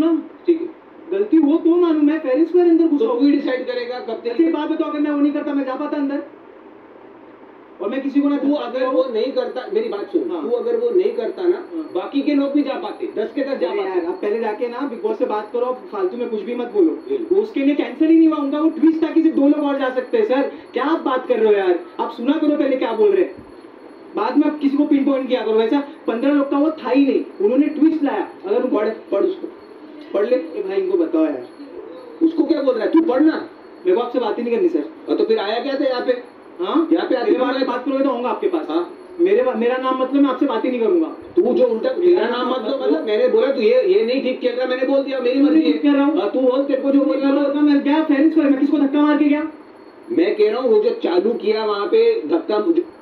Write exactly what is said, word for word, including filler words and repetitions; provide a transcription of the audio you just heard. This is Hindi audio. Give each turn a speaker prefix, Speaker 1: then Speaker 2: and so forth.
Speaker 1: ना।
Speaker 2: ठीक है,
Speaker 1: गलती हो तो मानूं, मैं फेयर एंड स्क्वायर अंदर घुसा।
Speaker 2: तो वही डिसाइड करेगा कब तेरी
Speaker 1: एक बात बताओ, अगर मैं वो नहीं करता मैं जा पाता अंदर? और मैं किसी को ना,
Speaker 2: तू अगर वो नहीं करता, मेरी बात सुन,
Speaker 1: हाँ।
Speaker 2: तू अगर वो नहीं करता ना,
Speaker 1: हाँ।
Speaker 2: बाकी के लोग भी जा पाते, दस के दस जा
Speaker 1: अरे
Speaker 2: पाते।
Speaker 1: यार, आप पहले जाके ना बिग बॉस से बात करो, फालतू में कुछ भी मत बोलो।
Speaker 2: बिल्कुल।
Speaker 1: वो उसके लिए कैंसिल ही नहीं हुआ, उनका वो ट्विस्ट था कि सिर्फ दो लोग और जा सकते हैं। सर क्या आप बात कर रहे हो यार, आप सुना करो पहले क्या बोल रहे हैं, बाद में आप किसी को पिन पॉइंट किया करो। वैसा पंद्रह लोग का वो था ही नहीं, उन्होंने ट्विस्ट लाया। अगर वो
Speaker 2: पढ़ पढ़ उसको, पढ़ ले।
Speaker 1: ए भाई इनको बताओ यार,
Speaker 2: उसको क्या बोल रहा है, तू पढ़ना।
Speaker 1: मेरे को आपसे बात ही नहीं करनी सर।
Speaker 2: और तो फिर आया क्या था यहाँ पे?
Speaker 1: हाँ,
Speaker 2: यहाँ पे आके
Speaker 1: मेरे बारे में बात करोगे तो आऊंगा आपके पास।
Speaker 2: हाँ।
Speaker 1: मेरे मेरा नाम मतलब मैं आपसे बात ही नहीं करूंगा।
Speaker 2: तू जो उल्टा तेरा नाम मत लो, मतलब मैंने बोला तू ये ये नहीं ठीक किया, मैंने बोल दिया, मेरी मर्जी
Speaker 1: ठीक कह रहा हूँ।
Speaker 2: है। तू बोल, तेरे को जो बोल रहा है।
Speaker 1: मैं क्या फेरेंस पर मैं किसको धक्का मार के गया?
Speaker 2: मैं कह रहा हूँ वो जो चालू किया वहाँ पे धक्का,